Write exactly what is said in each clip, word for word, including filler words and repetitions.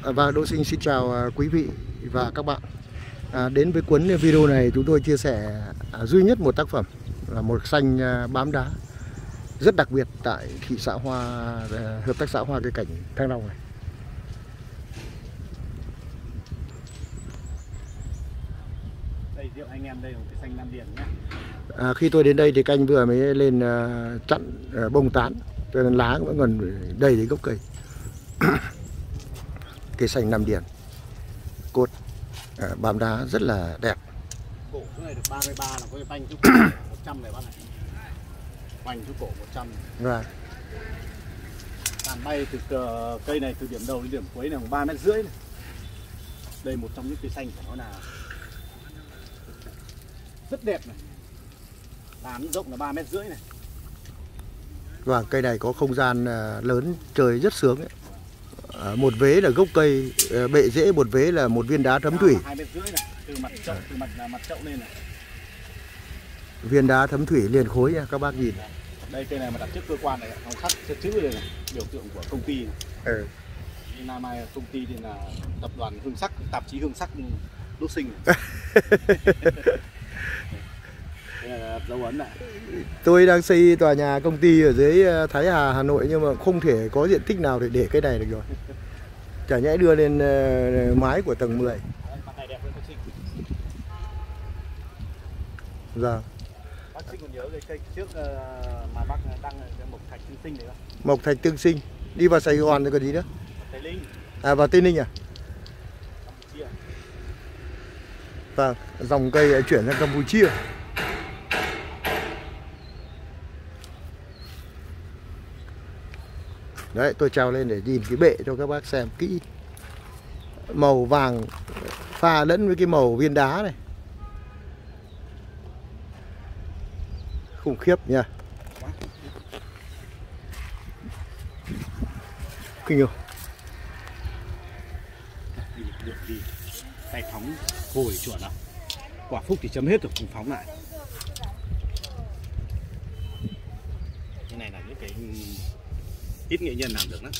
Và Đỗ Sinh xin chào quý vị và các bạn. À, đến với cuốn video này chúng tôi chia sẻ à, duy nhất một tác phẩm là một xanh à, bám đá rất đặc biệt tại thị xã Hoa à, hợp tác xã Hoa Cây Cảnh Thăng Long này. Đây rượu anh em, đây là một cái xanh Nam Điền nhé. À, khi tôi đến đây thì canh vừa mới lên à, chặn à, bông tán, cho nên lá vẫn còn đầy đến gốc cây. Cây xanh Nam Điền, cốt à, bám đá rất là đẹp. Cổ cái này được ba mươi ba là có cái banh chút một trăm này bác này. Banh chút cổ một trăm. Và tàn bay từ cây này từ điểm đầu đến điểm cuối này khoảng ba mét rưỡi này. Đây một trong những cây xanh của nó là rất đẹp này. Tán rộng là ba mét rưỡi này. Và cây này có không gian lớn chơi rất sướng ấy. À, một vế là gốc cây, bệ rễ một vế là một viên đá thấm thủy. hai mét rưỡi này, từ mặt chậu từ mặt mặt chậu lên này. Viên đá thấm thủy liền khối nha các bác nhìn. Đây cây này mà đặt trước cơ quan này, nó khắc chữ đây này, biểu tượng của công ty này. Ừ. Nam Mai công ty thì là tập đoàn Hương Sắc, tạp chí Hương Sắc Đỗ Sinh. Đây là dấu ấn này. Tôi đang xây tòa nhà công ty ở dưới Thái Hà, Hà Nội nhưng mà không thể có diện tích nào để để cái này được rồi. Chả nhẽ đưa lên mái của tầng mười. Dạ. Bác Sinh còn nhớ cái cây trước mà bác đăng cái Mộc Thạch Tương Sinh đấy không? Mộc Thạch Tương Sinh. Đi vào Sài Gòn rồi còn gì nữa? Tây Ninh. À, vào Tây Ninh à? Vâng, dòng cây chuyển sang Campuchia. Đấy, tôi treo lên để nhìn cái bệ cho các bác xem kỹ. Màu vàng pha lẫn với cái màu viên đá này. Khủng khiếp nha. Kinh không? Tay phóng hồi chuẩn nào. Quả phúc thì chấm hết rồi, cùng phóng lại. Cái này là những cái ít nghệ nhân làm được lắm.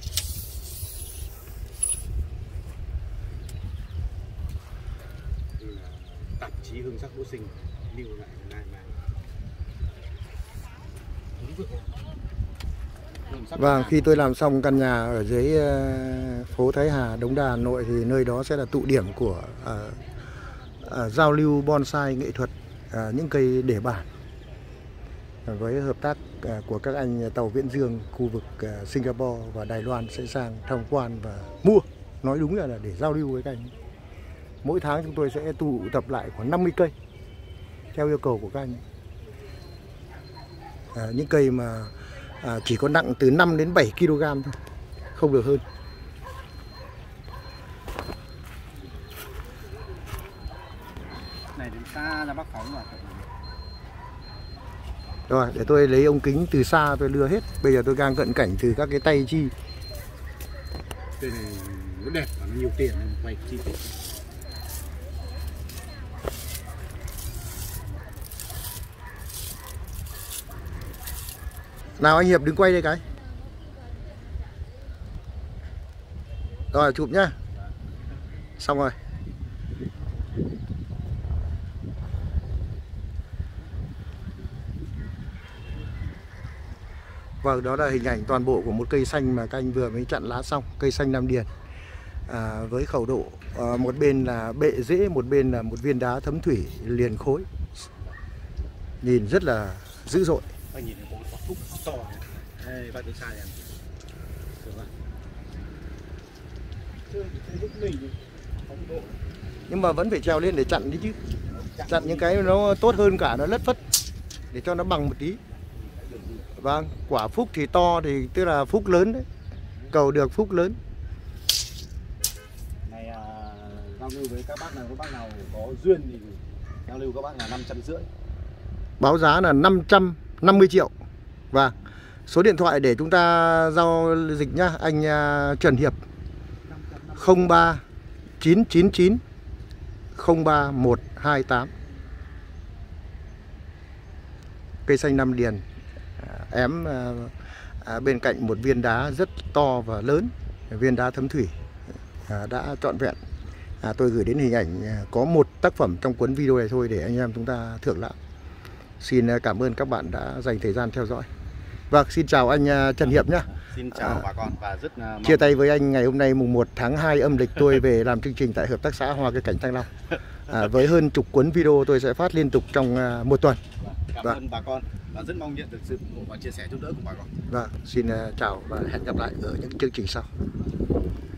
Tạp chí Hương Sắc Đỗ Sinh lưu lại này mà. Vâng, khi tôi làm xong căn nhà ở dưới phố Thái Hà, Đống Đa, Hà Nội thì nơi đó sẽ là tụ điểm của à, à, giao lưu bonsai nghệ thuật, à, những cây để bản với hợp tác à, của các anh tàu Viễn Dương, khu vực à, Singapore và Đài Loan sẽ sang tham quan và mua. Nói đúng là, là để giao lưu với các anh. Mỗi tháng chúng tôi sẽ tụ tập lại khoảng năm mươi cây theo yêu cầu của các anh. À, những cây mà à, chỉ có nặng từ năm đến bảy ki lô gam thôi, không được hơn. Này đến xa là bác phóng mà. Rồi, để tôi lấy ống kính từ xa tôi đưa hết. Bây giờ tôi đang cận cảnh từ các cái tay chi. Cây này nó đẹp và nó nhiều tiền nên quay chi tiết. Nào anh Hiệp đứng quay đây cái. Rồi chụp nhá. Xong rồi. Vâng, đó là hình ảnh toàn bộ của một cây xanh mà các anh vừa mới chặn lá xong. Cây xanh Nam Điền à, với khẩu độ à, một bên là bệ rễ, một bên là một viên đá thấm thủy liền khối. Nhìn rất là dữ dội. Anh nhìn có quả phúc to này. Đây, bác đứng xa này. Nhưng mà vẫn phải trèo lên để chặn đi chứ. Chặn những cái nó tốt hơn cả nó lất phất để cho nó bằng một tí. Vâng, quả phúc thì to thì tức là phúc lớn đấy. Cầu được phúc lớn. Này à, giao lưu với các bác nào, các bác nào có duyên thì giao lưu các bác là năm trăm rưỡi. Báo giá là năm trăm năm mươi triệu. Và số điện thoại để chúng ta giao dịch nhá, anh uh, Trần Hiệp không ba chín chín chín không ba một hai tám. Cây xanh Nam Điền ém à, à, bên cạnh một viên đá rất to và lớn, viên đá thấm thủy. à, đã trọn vẹn. À, tôi gửi đến hình ảnh à, có một tác phẩm trong cuốn video này thôi để anh em chúng ta thưởng lãm. Xin cảm ơn các bạn đã dành thời gian theo dõi. Vâng, xin chào anh Trần Hiệp nhé. Xin chào à, bà con và rất uh, chia tay với anh ngày hôm nay mùng một tháng hai âm lịch, tôi về làm chương trình tại Hợp tác xã Hoa Cây Cảnh Thăng Long. À, với hơn chục cuốn video tôi sẽ phát liên tục trong uh, một tuần. Cảm vâng. ơn bà con và rất mong nhận được sự ủng hộ và chia sẻ giúp đỡ của bà con. Vâng, xin uh, chào và hẹn gặp lại ở những chương trình sau.